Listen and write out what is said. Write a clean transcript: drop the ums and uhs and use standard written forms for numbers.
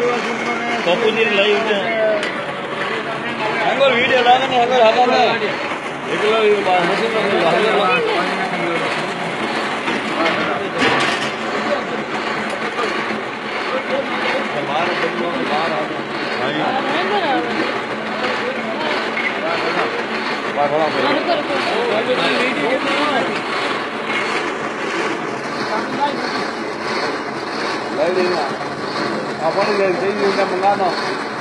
Pappu ji live हंगोर video लाने हंगोर हवा में इतना मशीन में बाहर अपन मंगा